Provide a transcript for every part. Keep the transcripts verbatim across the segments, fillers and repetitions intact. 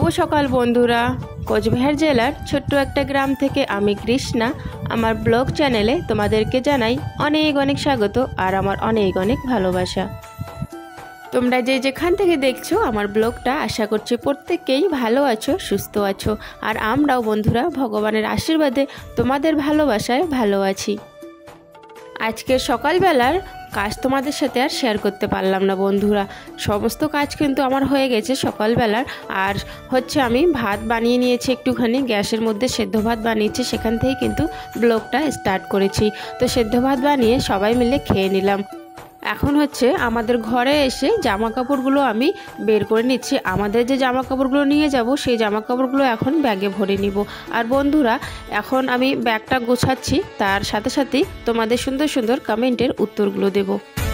সকাল বন্ধুরা, কোচবিহার জেলার ছোট্ট একটা গ্রাম থেকে আমি কৃষ্ণা আমার ব্লগ চ্যানেলে তোমাদেরকে জানাই অনেক অনেক স্বাগত আর আমার অনেক অনেক ভালোবাসা। তোমরা যে যেখান থেকে দেখছো আমার ব্লগটা, আশা করছি প্রত্যেককেই ভালো আছো, সুস্থ আছো। আর আমরাও বন্ধুরা ভগবানের আশীর্বাদে তোমাদের ভালোবাসায় ভালো আছি। আজকের সকালবেলার কাজ তোমাদের সাথে আর শেয়ার করতে পারলাম না বন্ধুরা। সমস্ত কাজ কিন্তু আমার হয়ে গেছে সকালবেলার। আর হচ্ছে আমি ভাত বানিয়ে নিয়েছি, একটুখানি গ্যাসের মধ্যে সেদ্ধ ভাত বানিয়েছি, সেখান থেকে কিন্তু ব্লগটা স্টার্ট করেছি। তো সেদ্ধ ভাত বানিয়ে সবাই মিলে খেয়ে নিলাম। এখন হচ্ছে আমাদের ঘরে এসে জামা কাপড়গুলো আমি বের করে নিচ্ছি। আমাদের যে জামা কাপড়গুলো নিয়ে যাব সেই জামা কাপড়গুলো এখন ব্যাগে ভরে নিব। আর বন্ধুরা এখন আমি ব্যাগটা গোছাচ্ছি, তার সাথে সাথেই তোমাদের সুন্দর সুন্দর কমেন্টের উত্তরগুলো দেব।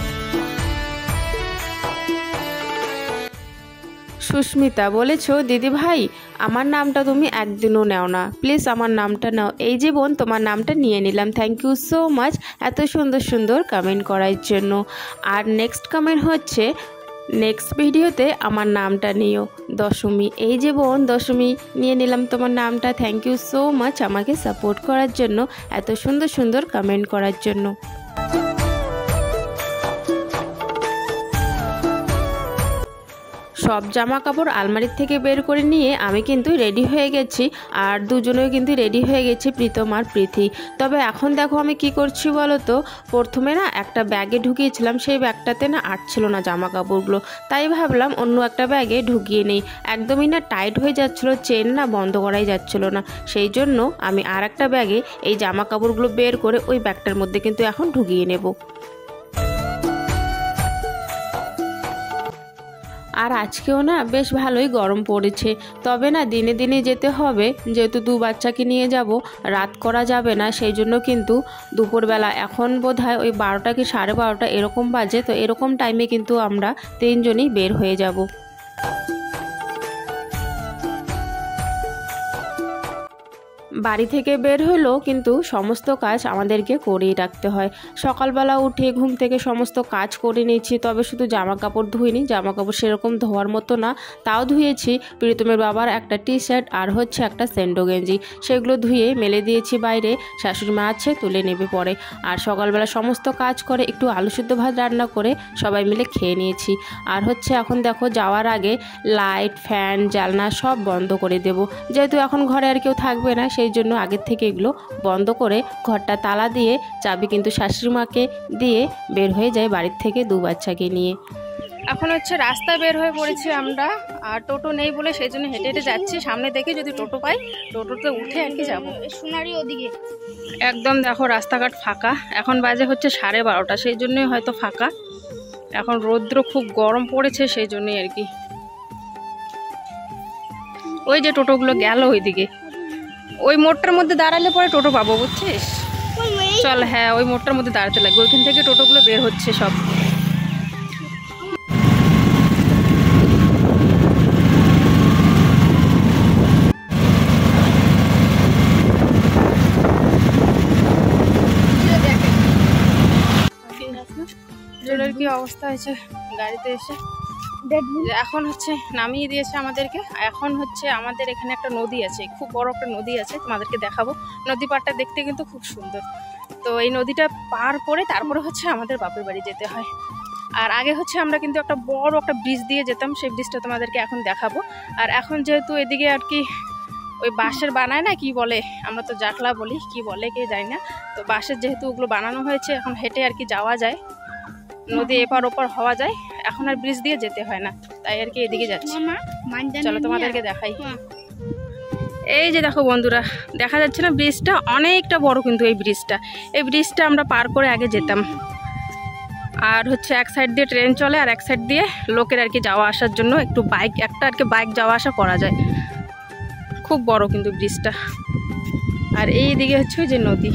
সুস্মিতা বলেছো, দিদি ভাই আমার নামটা তুমি একদিনও নাও না, প্লিজ আমার নামটা নাও। এই যে বোন, তোমার নামটা নিয়ে নিলাম, থ্যাংক ইউ সো মাচ এত সুন্দর সুন্দর কমেন্ট করার জন্য। আর নেক্সট কমেন্ট হচ্ছে, নেক্সট ভিডিওতে আমার নামটা নিও দশমী। এই যে বোন দশমী, নিয়ে নিলাম তোমার নামটা, থ্যাংক ইউ সো মাচ আমাকে সাপোর্ট করার জন্য, এত সুন্দর সুন্দর কমেন্ট করার জন্য। সব জামা কাপড় আলমারির থেকে বের করে নিয়ে আমি কিন্তু রেডি হয়ে গেছি। আর দুজনেও কিন্তু রেডি হয়ে গেছি, প্রীতম আর প্রীতি। তবে এখন দেখো আমি কি করছি বলো তো, প্রথমে না একটা ব্যাগে ঢুকিয়েছিলাম, সেই ব্যাগটাতে না আটছিল না জামা কাপড়গুলো, তাই ভাবলাম অন্য একটা ব্যাগে ঢুকিয়ে নেই। একদমই না টাইট হয়ে যাচ্ছিলো, চেন না বন্ধ করাই যাচ্ছিলো না, সেই জন্য আমি আর একটা ব্যাগে এই জামা কাপড়গুলো বের করে ওই ব্যাগটার মধ্যে কিন্তু এখন ঢুকিয়ে নেব। আর আজকেও না বেশ ভালোই গরম পড়েছে, তবে না দিনে দিনে যেতে হবে, যেহেতু দু বাচ্চাকে নিয়ে যাব, রাত করা যাবে না, সেই জন্য কিন্তু দুপুরবেলা এখন বোধহয় ওই বারোটা কি সাড়ে বারোটা এরকম বাজে, তো এরকম টাইমে কিন্তু আমরা তিনজনই বের হয়ে যাব। বাড়ি থেকে বের হলেও কিন্তু সমস্ত কাজ আমাদেরকে করেই রাখতে হয়। সকালবেলা উঠে ঘুম থেকে সমস্ত কাজ করে নিয়েছি, তবে শুধু জামা কাপড় ধুইনি, জামা কাপড় সেরকম ধোয়ার মতো না, তাও ধুয়েছি। প্রীতমের বাবার একটা টি শার্ট আর হচ্ছে একটা স্যান্ডো গেঞ্জি, সেগুলো ধুয়ে মেলে দিয়েছি বাইরে, শাশুড়ি মা আছে তুলে নেবে পরে। আর সকালবেলা সমস্ত কাজ করে একটু আলু সিদ্ধ ভাত রান্না করে সবাই মিলে খেয়ে নিয়েছি। আর হচ্ছে এখন দেখো যাওয়ার আগে লাইট ফ্যান জানলা সব বন্ধ করে দেব, যেহেতু এখন ঘরে আর কেউ থাকবে না, সেই জন্য আগের থেকে এগুলো বন্ধ করে ঘরটা তালা দিয়ে চাবি কিন্তু শাশুড়ি মাকে দিয়ে বের হয়ে যায় বাড়ির থেকে দু বাচ্চাকে নিয়ে। এখন হচ্ছে রাস্তায় বের হয়ে পড়েছি আমরা, আর টোটো নেই বলে সেই জন্য হেঁটে হেঁটে যাচ্ছি। সামনে দেখে যদি টোটো পাই টোটোতে উঠে আর কি যাবো। সোনারি ওদিকে একদম দেখো রাস্তাঘাট ফাঁকা, এখন বাজে হচ্ছে সাড়ে বারোটা, সেই জন্যই হয়তো ফাঁকা। এখন রৌদ্র খুব গরম পড়েছে, সেই জন্যই আর কি। ওই যে টোটোগুলো গেল ওইদিকে, ওই মোড়টার মধ্যে দাঁড়ালে পরে টোটো পাবো, বুঝছিস? চল, হ্যাঁ ওই মোড়টার মধ্যে দাঁড়াতে লাগবে, ওইখান থেকে টোটোগুলো বের হচ্ছে সব। জলের কি অবস্থা হয়েছে গাড়িতে এসে, এখন হচ্ছে নামিয়ে দিয়েছে আমাদেরকে। এখন হচ্ছে আমাদের এখানে একটা নদী আছে, খুব বড় একটা নদী আছে, তোমাদেরকে দেখাবো। নদী পাড়টা দেখতে কিন্তু খুব সুন্দর। তো এই নদীটা পার করে তারপরে হচ্ছে আমাদের বাপের বাড়ি যেতে হয়। আর আগে হচ্ছে আমরা কিন্তু একটা বড় একটা ব্রিজ দিয়ে যেতাম, সেই ব্রিজটা তোমাদেরকে এখন দেখাবো। আর এখন যেহেতু এদিকে আর কি ওই বাঁশের বানায় না, কি বলে, আমরা তো জাটলা বলি, কি বলে কে জানি না, তো বাঁশের যেহেতু ওগুলো বানানো হয়েছে, এখন হেঁটে আর কি যাওয়া যায়, নদী এপার ওপার হওয়া যায়, এখন আর ব্রিজ দিয়ে যেতে হয় না, তাই আর কি এদিকে যাচ্ছি। চলো তোমাদেরকে দেখাই। এই যে দেখো বন্ধুরা, দেখা যাচ্ছে না ব্রিজটা, অনেকটা বড় কিন্তু এই ব্রিজটা। এই ব্রিজটা আমরা পার করে আগে যেতাম। আর হচ্ছে এক সাইড দিয়ে ট্রেন চলে, আর এক সাইড দিয়ে লোকের আর কি যাওয়া আসার জন্য একটু বাইক, একটা আর কি বাইক যাওয়া আসা করা যায়। খুব বড় কিন্তু ব্রিজটা। আর এই দিকে হচ্ছে ওই যে নদী।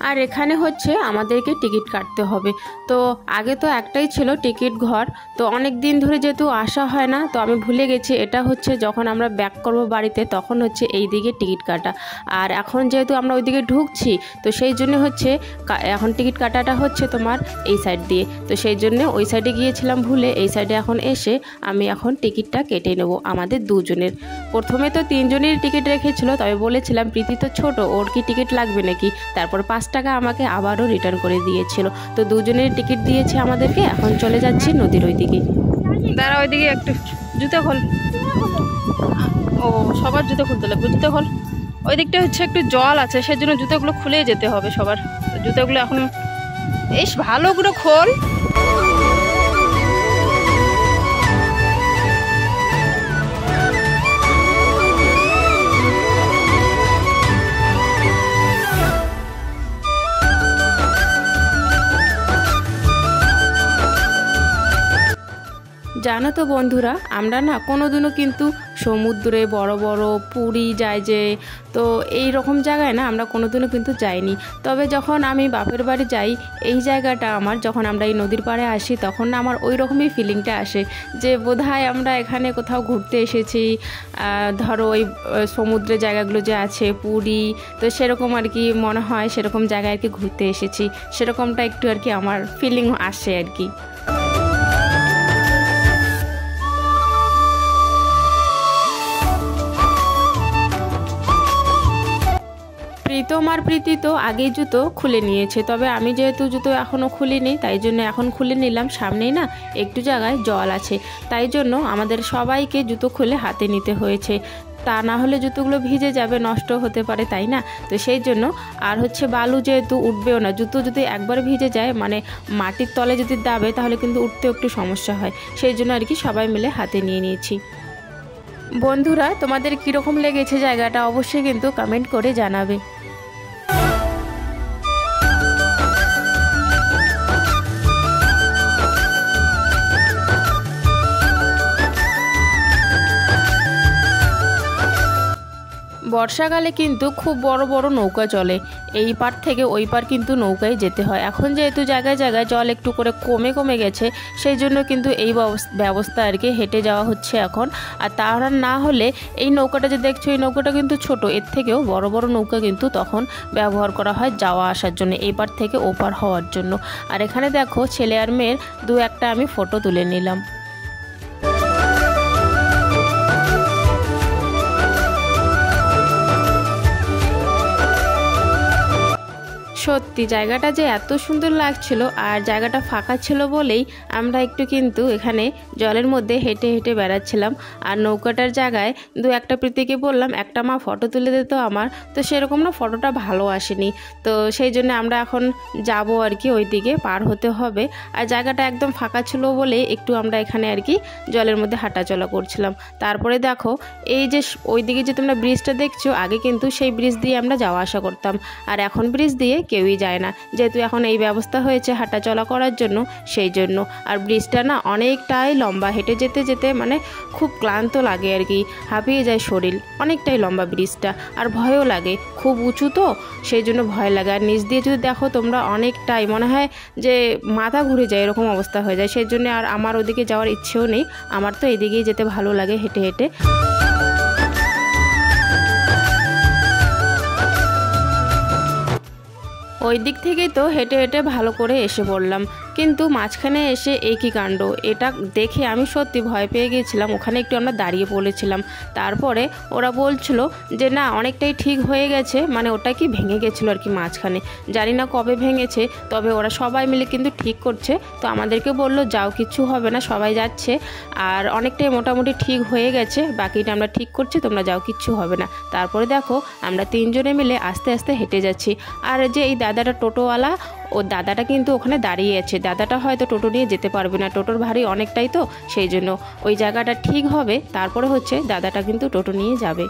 আর এখানে হচ্ছে আমাদেরকে টিকিট কাটতে হবে। তো আগে তো একটাই ছিল টিকিট ঘর, তো অনেক দিন ধরে যেহেতু আসা হয় না, তো আমি ভুলে গেছি এটা হচ্ছে যখন আমরা ব্যাক করব বাড়িতে তখন হচ্ছে এই দিকে টিকিট কাটা। আর এখন যেহেতু আমরা ওইদিকে ঢুকছি, তো সেই জন্য হচ্ছে এখন টিকিট কাটাটা হচ্ছে তোমার এই সাইড দিয়ে। তো সেই জন্য ওই সাইডে গিয়েছিলাম ভুলে, এই সাইডে এখন এসে আমি এখন টিকিটটা কেটে নেব আমাদের দুজনের। প্রথমে তো তিনজনের টিকিট রেখেছিল, তবে বলেছিলাম প্রীতি তো ছোট, ওর কি টিকিট লাগবে নাকি। তারপর পাঁচ টাকা আমাকে আবারও রিটার্ন করে দিয়েছিল। তো দুজনের টিকিট দিয়েছে আমাদেরকে। এখন চলে যাচ্ছি নদীর ওই দিকে। দাঁড়া, ওইদিকে একটু জুতো খোল। ও সবার জুতো খুলতে লাগবে, জুতো খোল। ওই দিকটা হচ্ছে একটু জল আছে, সেজন্য জুতোগুলো খুলেই যেতে হবে সবার। জুতোগুলো এখন বেশ ভালো করে খোল। জানো তো বন্ধুরা, আমরা না কোনোদিনও কিন্তু সমুদ্রে বড় বড় পুরী যায় যে, তো এই রকম জায়গায় না আমরা কোনোদিনও কিন্তু যাইনি। তবে যখন আমি বাপের বাড়ি যাই, এই জায়গাটা আমার যখন আমরা এই নদীর পাড়ে আসি, তখন না আমার ওই রকমই ফিলিংটা আসে যে বোধহয় আমরা এখানে কোথাও ঘুরতে এসেছি। ধরো ওই সমুদ্রের জায়গাগুলো যে আছে পুরী, তো সেরকম আর কি মনে হয়, সেরকম জায়গায় আর কি ঘুরতে এসেছি, সেরকমটা একটু আর কি আমার ফিলিং আসে আর কি। প্রীতম আর প্রীতি তো আগেই জুতো খুলে নিয়েছে, তবে আমি যেহেতু জুতো এখনও খুলিনি, তাই জন্য এখন খুলে নিলাম। সামনেই না একটু জায়গায় জল আছে, তাই জন্য আমাদের সবাইকে জুতো খুলে হাতে নিতে হয়েছে, তা না হলে জুতোগুলো ভিজে যাবে, নষ্ট হতে পারে, তাই না। তো সেই জন্য আর হচ্ছে বালু যেহেতু উঠবেও না, জুতো যদি একবার ভিজে যায় মানে মাটির তলে যদি দাবে তাহলে কিন্তু উঠতেও একটু সমস্যা হয়, সেই জন্য আর কি সবাই মিলে হাতে নিয়ে নিয়েছি। বন্ধুরা, তোমাদের কীরকম লেগেছে জায়গাটা অবশ্যই কিন্তু কমেন্ট করে জানাবে। বর্ষাকালে কিন্তু খুব বড় বড় নৌকা চলে, এই পার থেকে ওই পার কিন্তু নৌকায় যেতে হয়। এখন যেহেতু জায়গায় জায়গায় জল একটু করে কমে কমে গেছে, সেই জন্য কিন্তু এই ব্যবস্থা আর কি হেঁটে যাওয়া হচ্ছে এখন। আর তারা না হলে এই নৌকাটা যে দেখছো, এই নৌকাটা কিন্তু ছোট, এর থেকেও বড় বড় নৌকা কিন্তু তখন ব্যবহার করা হয় যাওয়া আসার জন্য, এই পার থেকে ও পার হওয়ার জন্য। আর এখানে দেখো ছেলে আর মেয়ের দু একটা আমি ফটো তুলে নিলাম। সত্যি জায়গাটা যে এত সুন্দর লাগছিল, আর জায়গাটা ফাঁকা ছিল বলেই আমরা একটু কিন্তু এখানে জলের মধ্যে হেঁটে হেঁটে বেড়াচ্ছিলাম। আর নৌকাটার জায়গায় দু একটা প্রীতিকে বললাম একটা মা ফটো তুলে দিত আমার, তো সেরকম না ফটোটা ভালো আসেনি, তো সেই জন্য আমরা এখন যাব আর কি, ওই দিকে পার হতে হবে। আর জায়গাটা একদম ফাঁকা ছিল বলে একটু আমরা এখানে আর কি জলের মধ্যে হাঁটাচলা করছিলাম। তারপরে দেখো এই যে ওই দিকে যে তোমরা ব্রিজটা দেখছো, আগে কিন্তু সেই ব্রিজ দিয়ে আমরা যাওয়া আসা করতাম, আর এখন ব্রিজ দিয়ে কেউই যায় না, যেহেতু এখন এই ব্যবস্থা হয়েছে হাঁটা চলা করার জন্য, সেই জন্য। আর ব্রিজটা না অনেকটাই লম্বা, হেঁটে যেতে যেতে মানে খুব ক্লান্ত লাগে আর কি, হাঁপিয়ে যায় শরীর, অনেকটাই লম্বা ব্রিজটা। আর ভয়ও লাগে, খুব উঁচু তো সেই জন্য ভয় লাগে। আর নিচ দিয়ে যদি দেখো তোমরা অনেকটাই মনে হয় যে মাথা ঘুরে যায়, এরকম অবস্থা হয়ে যায়, সেই জন্য আর আমার ওদিকে যাওয়ার ইচ্ছেও নেই, আমার তো এদিকেই যেতে ভালো লাগে হেঁটে হেঁটে। ওই দিক থেকেই তো হেঁটে হেঁটে ভালো করে এসে পড়লাম, কিন্তু মাঝখানে এসে একই কাণ্ড, এটা দেখে আমি সত্যি ভয় পেয়ে গিয়েছিলাম। ওখানে একটু আমরা দাঁড়িয়ে পড়েছিলাম, তারপরে ওরা বলছিল যে না অনেকটাই ঠিক হয়ে গেছে, মানে ওটা কি ভেঙে গেছিলো আর কি মাঝখানে, জানি না কবে ভেঙেছে, তবে ওরা সবাই মিলে কিন্তু ঠিক করছে। তো আমাদেরকে বললো যাও কিচ্ছু হবে না, সবাই যাচ্ছে, আর অনেকটাই মোটামুটি ঠিক হয়ে গেছে, বাকিটা আমরা ঠিক করছি, তোমরা যাও কিচ্ছু হবে না। তারপরে দেখো আমরা তিনজনে মিলে আস্তে আস্তে হেঁটে যাচ্ছি। আর যে এই দাদাটা টোটোওয়ালা, ও দাদাটা কিন্তু ওখানে দাঁড়িয়ে আছে, দাদাটা হয়তো টোটো নিয়ে যেতে পারবে না, টোটোর ভারী অনেকটাই, তো সেই জন্য ওই জায়গাটা ঠিক হবে, তারপরে হচ্ছে দাদাটা কিন্তু টোটো নিয়ে যাবে।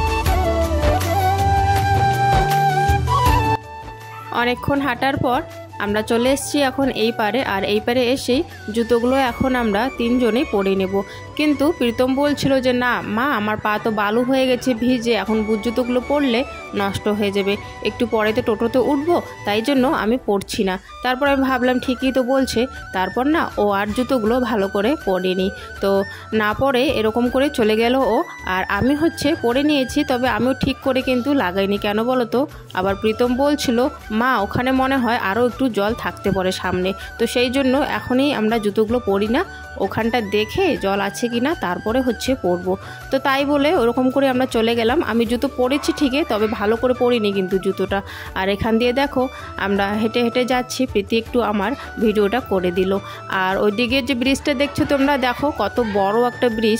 অনেকক্ষণ হাঁটার পর আমরা চলে এসেছি এখন এই পারে, আর এই পারে এসেই জুতোগুলো এখন আমরা তিনজনেই পরে নেব। কিন্তু প্রীতম বলছিল যে না মা, আমার পা তো বালু হয়ে গেছে ভিজে, এখন বুট জুতোগুলো পরলে নষ্ট হয়ে যাবে, একটু পরে তো টোটোতে উঠবো, তাই জন্য আমি পরছি না। তারপর আমি ভাবলাম ঠিকই তো বলছে, তারপর না ও আর জুতোগুলো ভালো করে পরেনি, তো না পরে এরকম করে চলে গেল ও। আর আমি হচ্ছে পরে নিয়েছি, তবে আমিও ঠিক করে কিন্তু লাগাইনি। কেন বলো তো, আবার প্রীতম বলছিল মা ওখানে মনে হয় আরও একটু জল থাকতে পারে সামনে, তো সেই জন্য এখনই আমরা জুতোগুলো পরি না, ওখানটা দেখে জল আছে কি না তারপরে হচ্ছে পরবো। তো তাই বলে ওরকম করে আমরা চলে গেলাম। আমি জুতো পরেছি ঠিকই, তবে ভালো করে পরিনি কিন্তু জুতোটা। আর এখান দিয়ে দেখো আমরা হেঁটে হেঁটে যাচ্ছি, প্রীতি একটু আমার ভিডিওটা করে দিল। আর ওইদিকে যে ব্রিজটা দেখছো তোমরা, দেখো কত বড় একটা ব্রিজ।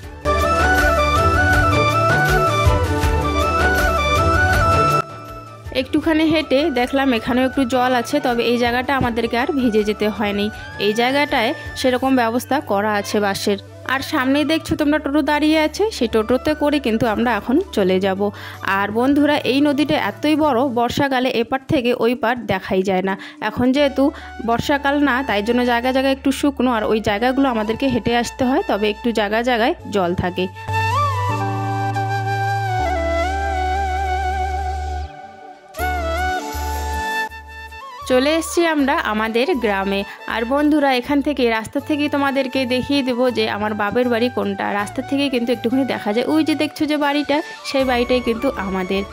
একটুখানি হেঁটে দেখলাম এখানেও একটু জল আছে, তবে এই জায়গাটা আমাদেরকে আর ভিজে যেতে হয়নি, এই জায়গাটায় সেরকম ব্যবস্থা করা আছে বাসের। আর সামনেই দেখছো তোমরা টোটো দাঁড়িয়ে আছে, সেই টোটোতে করে কিন্তু আমরা এখন চলে যাব। আর বন্ধুরা এই নদীটা এতই বড়, বর্ষাকালে এপার থেকে ওই পার দেখাই যায় না। এখন যেহেতু বর্ষাকাল না, তাই জন্য জায়গা জায়গায় একটু শুকনো, আর ওই জায়গাগুলো আমাদেরকে হেঁটে আসতে হয়, তবে একটু জায়গা জায়গায় জল থাকে। চলে এসেছি আমরা আমাদের গ্রামে। আর বন্ধুরা এখান থেকে রাস্তা থেকে তোমাদেরকে দেখিয়ে দেবো যে আমার বাপের বাড়ি কোনটা। রাস্তা থেকে কিন্তু একটুখানি দেখা যায়, ওই যে দেখছো যে বাড়িটা, সেই বাড়িটাই কিন্তু আমাদের।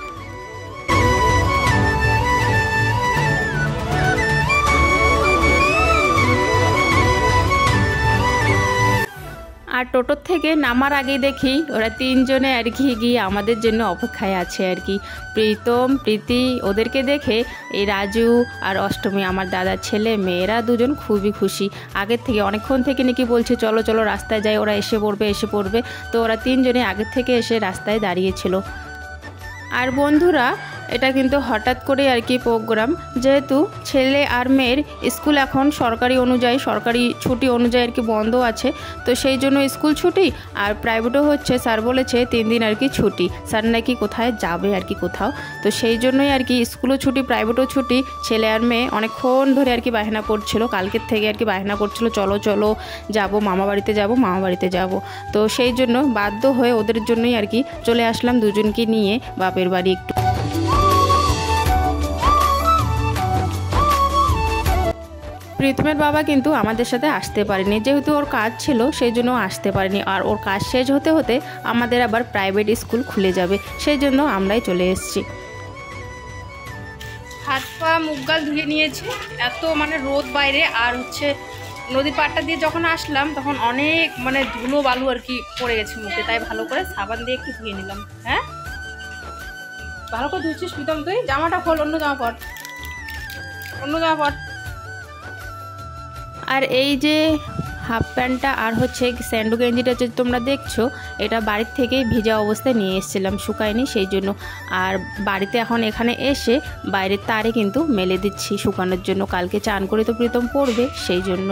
আর টোটোর থেকে নামার আগে দেখি ওরা তিনজনে আর কি গিয়ে আমাদের জন্য অপেক্ষায় আছে আর কি। প্রীতম, প্রীতি, ওদেরকে দেখে এই রাজু আর অষ্টমী আমার দাদার ছেলে মেয়েরা দুজন খুবই খুশি। আগের থেকে অনেকক্ষণ থেকে নাকি বলছে চলো চলো রাস্তায় যাই, ওরা এসে পড়বে এসে পড়বে তো ওরা তিনজনে আগের থেকে এসে রাস্তায় দাঁড়িয়েছিল। আর বন্ধুরা এটা কিন্তু হঠাৎ করে আর কি প্রোগ্রাম, যেহেতু ছেলে আর মেয়ের স্কুল এখন সরকারি অনুযায়ী সরকারি ছুটি অনুযায়ী আর কি বন্ধ আছে, তো সেই জন্য স্কুল ছুটি। আর প্রাইভেটও হচ্ছে, স্যার বলেছে তিন দিন আর কি ছুটি, স্যার নাকি কোথায় যাবে আর কি কোথাও, তো সেই জন্যই আর কি স্কুলও ছুটি প্রাইভেটও ছুটি। ছেলে আর মেয়ে অনেকক্ষণ ধরে আর কি বায়না করছিল, কালকের থেকে আর কি বায়না করছিল চলো চলো যাব, মামা বাড়িতে যাব মামা বাড়িতে যাব। তো সেই জন্য বাধ্য হয়ে ওদের জন্যই আর কি চলে আসলাম দুজনকে নিয়ে বাপের বাড়ি একটু। প্রীতমের বাবা কিন্তু আমাদের সাথে আসতে পারেনি, যেহেতু ওর কাজ ছিল সেই জন্য আসতে পারেনি। আর ওর কাজ শেষ হতে হতে আমাদের আবার প্রাইভেট স্কুল খুলে যাবে, সেই জন্য আমরাই চলে এসেছি। হাত পা মুখ গাল ধুয়ে নিয়েছি, এত মানে রোদ বাইরে। আর হচ্ছে নদী পাড়টা দিয়ে যখন আসলাম তখন অনেক মানে ধুলো বালু আর কি পড়ে গেছে মুখে, তাই ভালো করে সাবান দিয়ে একটু ধুয়ে নিলাম। হ্যাঁ ভালো করে ধুচ্ছিস প্রীতম, তুই জামাটা খোল, অন্য জামা পর, অন্য জামা পর। আর এই যে হাফ প্যান্টটা আর হচ্ছে স্যান্ডো গেঞ্জিটা যে তোমরা দেখছো, এটা বাড়ির থেকেই ভিজা অবস্থায় নিয়ে এসেছিলাম, শুকায়নি সেই জন্য। আর বাড়িতে এখন এখানে এসে বাইরের তারে কিন্তু মেলে দিচ্ছি শুকানোর জন্য, কালকে চান করে তো প্রীতম পড়বে সেই জন্য।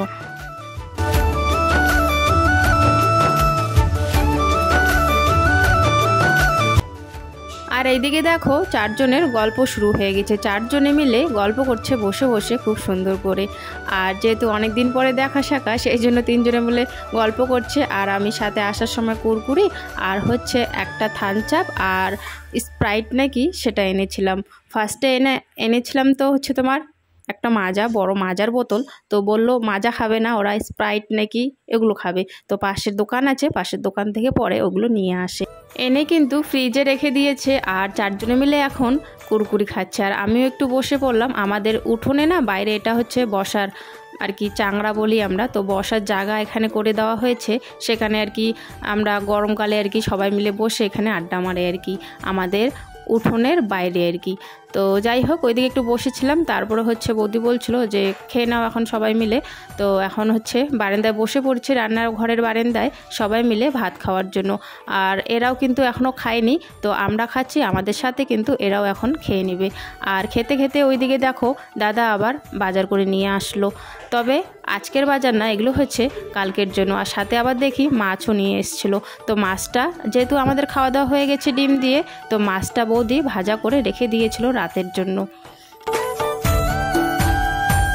আর এইদিকে দেখো চারজনের গল্প শুরু হয়ে গেছে, চারজনে মিলে গল্প করছে বসে বসে খুব সুন্দর করে। আর যেহেতু অনেক দিন পরে দেখা সাক্ষা, সেই জন্য তিনজনে মিলে গল্প করছে। আর আমি সাথে আসার সময় কুরকুরি আর হচ্ছে একটা থামস আপ আর স্প্রাইট নাকি সেটা এনেছিলাম। ফার্স্টে এনে এনেছিলাম তো হচ্ছে তোমার একটা মাজা, বড় মাজার বোতল, তো বললো মাজা খাবে না ওরা, স্প্রাইট নাকি এগুলো খাবে। তো পাশের দোকান আছে, পাশের দোকান থেকে পরে ওগুলো নিয়ে আসে, এনে কিন্তু ফ্রিজে রেখে দিয়েছে। আর চারজনে মিলে এখন কুরকুরি খাচ্ছে। আর আমিও একটু বসে পড়লাম, আমাদের উঠোনে না বাইরে এটা হচ্ছে বসার আর কি চাংড়া বলি আমরা, তো বসার জায়গা এখানে করে দেওয়া হয়েছে, সেখানে আর কি আমরা গরমকালে আর কি সবাই মিলে বসে এখানে আড্ডা মারে আর কি, আমাদের উঠোনের বাইরে আর কি। তো যাই হোক ওইদিকে একটু বসেছিলাম, তারপরে হচ্ছে বৌদি বলছিল যে খেয়ে নাও এখন সবাই মিলে। তো এখন হচ্ছে বারান্দায় বসে পড়ছে, রান্নার ঘরের বারান্দায় সবাই মিলে ভাত খাওয়ার জন্য। আর এরাও কিন্তু এখনও খায়নি, তো আমরা খাচ্ছি, আমাদের সাথে কিন্তু এরাও এখন খেয়ে নেবে। আর খেতে খেতে ওইদিকে দেখো দাদা আবার বাজার করে নিয়ে আসলো, তবে আজকের বাজার না, এগুলো হচ্ছে কালকের জন্য। আর সাথে আবার দেখি মাছও নিয়ে এসেছিলো, তো মাছটা যেহেতু আমাদের খাওয়া দাওয়া হয়ে গেছে ডিম দিয়ে, তো মাছটা বৌদি ভাজা করে রেখে দিয়েছিল রাতের জন্য।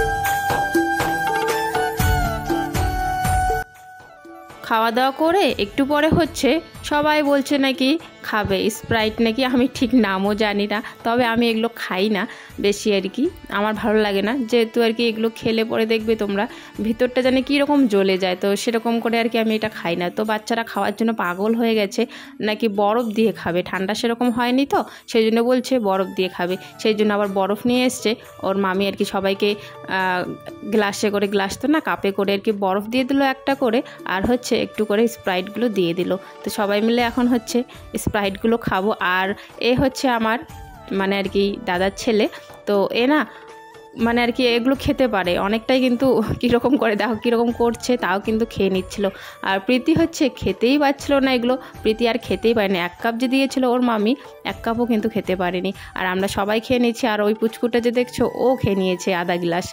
খাওয়া দাওয়া করে একটু পরে হচ্ছে সবাই বলছে নাকি খাবে স্প্রাইট নাকি, আমি ঠিক নামও জানি না, তবে আমি এগুলো খাই না বেশি আর কি, আমার ভালো লাগে না, যেহেতু আর কি এগুলো খেলে পরে দেখবে তোমরা ভিতরটা জানি কীরকম জ্বলে যায়, তো সেরকম করে আর কি আমি এটা খাই না। তো বাচ্চারা খাওয়ার জন্য পাগল হয়ে গেছে, নাকি বরফ দিয়ে খাবে, ঠান্ডা সেরকম হয়নি তো সেই জন্য বলছে বরফ দিয়ে খাবে, সেই জন্য আবার বরফ নিয়ে এসছে ওর মামি আর কি, সবাইকে গ্লাসে করে, গ্লাস তো না কাপে করে আর কি বরফ দিয়ে দিল একটা করে, আর হচ্ছে একটু করে স্প্রাইটগুলো দিয়ে দিল। তো সবাই মিলে এখন হচ্ছে স্প্রাইটগুলো খাবো। আর এ হচ্ছে আমার মানে আর কি দাদার ছেলে, তো এ না মানে আর কি এগুলো খেতে পারে অনেকটাই, কিন্তু কীরকম করে দেখো কীরকম করছে, তাও কিন্তু খেয়ে নিচ্ছিল। আর প্রীতি হচ্ছে খেতেই পারছিল না এগুলো, প্রীতি আর খেতেই পারেনি, এক কাপ যে দিয়েছিল ওর মামি এক কাপও কিন্তু খেতে পারেনি। আর আমরা সবাই খেয়ে নিচ্ছি, আর ওই পুচকুটা যে দেখছো ও খেয়ে নিয়েছে আধা গ্লাস।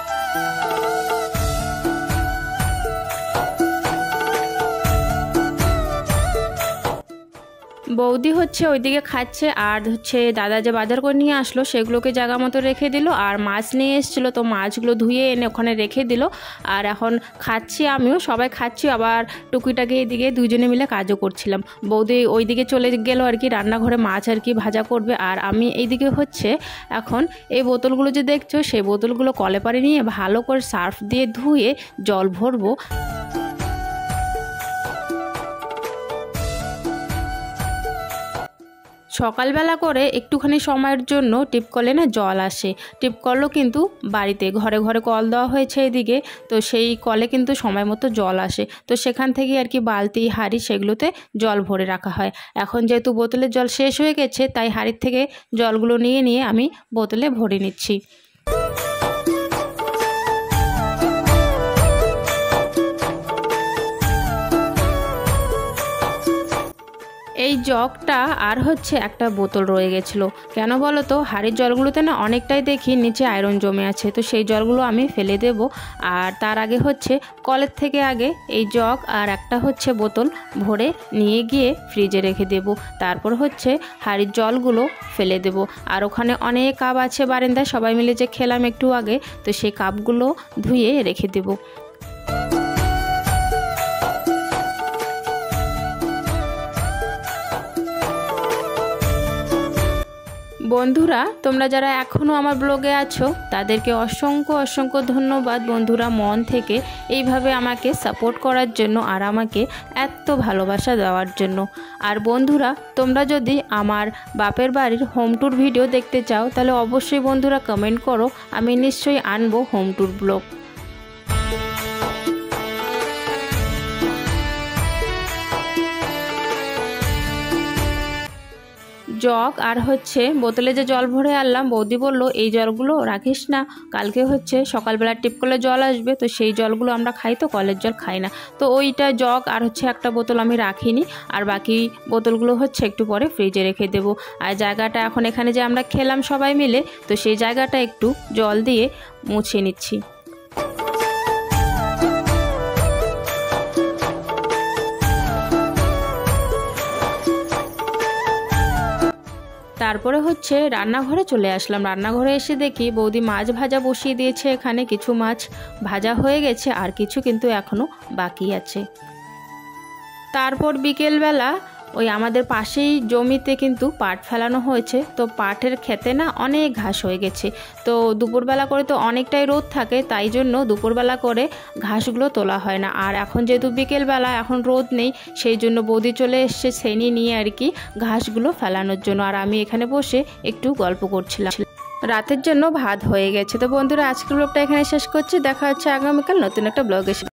বৌদি হচ্ছে ওইদিকে খাচ্ছে, আর হচ্ছে দাদা যে বাজার করে নিয়ে আসলো সেগুলোকে জায়গা মতো রেখে দিল, আর মাছ নিয়ে এসেছিলো তো মাছগুলো ধুয়ে এনে ওখানে রেখে দিল। আর এখন খাচ্ছি আমিও, সবাই খাচ্ছি, আবার টুকিটাকে এইদিকে দুজনে মিলে কাজও করছিলাম। বৌদি ওইদিকে চলে গেল আর কি রান্নাঘরে মাছ আর কি ভাজা করবে, আর আমি এইদিকে হচ্ছে এখন এই বোতলগুলো যে দেখছো সেই বোতলগুলো কলে পারে নিয়ে ভালো করে সার্ফ দিয়ে ধুয়ে জল ভরবো। সকালবেলা করে একটুখানি সময়ের জন্য টিপকলে না জল আসে, টিপকলও কিন্তু বাড়িতে ঘরে ঘরে কল দেওয়া হয়েছে এদিকে, তো সেই কলে কিন্তু সময় মতো জল আসে, তো সেখান থেকে আর কি বালতি হাঁড়ি সেগুলোতে জল ভরে রাখা হয়। এখন যেহেতু বোতলের জল শেষ হয়ে গেছে তাই হাঁড়ির থেকে জলগুলো নিয়ে নিয়ে আমি বোতলে ভরে নিচ্ছি। এই জগটা আর হচ্ছে একটা বোতল রয়ে গেছিলো, কেন বলো তো হাড়ির জলগুলোতে না অনেকটাই দেখি নিচে আয়রন জমে আছে, তো সেই জলগুলো আমি ফেলে দেব। আর তার আগে হচ্ছে কলের থেকে আগে এই জগ আর একটা হচ্ছে বোতল ভরে নিয়ে গিয়ে ফ্রিজে রেখে দেব, তারপর হচ্ছে হাড়ির জলগুলো ফেলে দেব। আর ওখানে অনেক কাপ আছে বারান্দায়, সবাই মিলে যে খেলাম একটু আগে, তো সেই কাপগুলো ধুয়ে রেখে দেব। বন্ধুরা তোমরা যারা এখনও আমার ব্লগে আছো তাদেরকে অসংখ্য অসংখ্য ধন্যবাদ বন্ধুরা, মন থেকে এইভাবে আমাকে সাপোর্ট করার জন্য আর আমাকে এত ভালোবাসা দেওয়ার জন্য। আর বন্ধুরা তোমরা যদি আমার বাপের বাড়ির হোম ট্যুর ভিডিও দেখতে চাও তাহলে অবশ্যই বন্ধুরা কমেন্ট করো, আমি নিশ্চয়ই আনবো হোম ট্যুর ব্লগ। জগ আর হচ্ছে বোতলে যে জল ভরে আনলাম, বৌদি বলল এই জলগুলো রাখিস না, কালকে হচ্ছে সকালবেলা টিপকলে জল আসবে, তো সেই জলগুলো আমরা খাই, তো কলের জল খাই না, তো ওইটা জগ আর হচ্ছে একটা বোতল আমি রাখিনি, আর বাকি বোতলগুলো হচ্ছে একটু পরে ফ্রিজে রেখে দেবো। আর জায়গাটা এখন এখানে যে আমরা খেলাম সবাই মিলে, তো সেই জায়গাটা একটু জল দিয়ে মুছে নিচ্ছি। তারপরে হচ্ছে রান্নাঘরে চলে আসলাম, রান্নাঘরে এসে দেখি বৌদি মাছ ভাজা বসিয়ে দিয়েছে, এখানে কিছু মাছ ভাজা হয়ে গেছে আর কিছু কিন্তু এখনও বাকি আছে। তারপর বিকেলবেলা ওই আমাদের পাশেই জমিতে কিন্তু পাট ফেলানো হয়েছে, তো পাটের খেতে না অনেক ঘাস হয়ে গেছে, তো দুপুরবেলা করে তো অনেকটাই রোদ থাকে, তাই জন্য দুপুরবেলা করে ঘাসগুলো তোলা হয় না। আর এখন যেহেতু বিকেলবেলা এখন রোদ নেই, সেই জন্য বৌদি চলে এসছে ছেনি নিয়ে আর কি ঘাসগুলো ফেলানোর জন্য, আর আমি এখানে বসে একটু গল্প করছিলাম। রাতের জন্য ভাত হয়ে গেছে। তো বন্ধুরা আজকের ব্লগটা এখানে শেষ করছি, দেখা হচ্ছে আগামীকাল নতুন একটা ব্লগে।